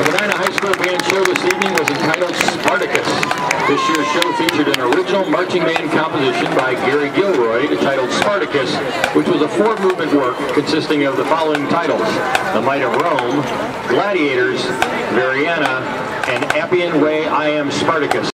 The Medina High School band show this evening was entitled Spartacus. This year's show featured an original marching band composition by Gary Gilroy entitled Spartacus, which was a four-movement work consisting of the following titles: The Might of Rome, Gladiators, Variana, and Appian Way I Am Spartacus.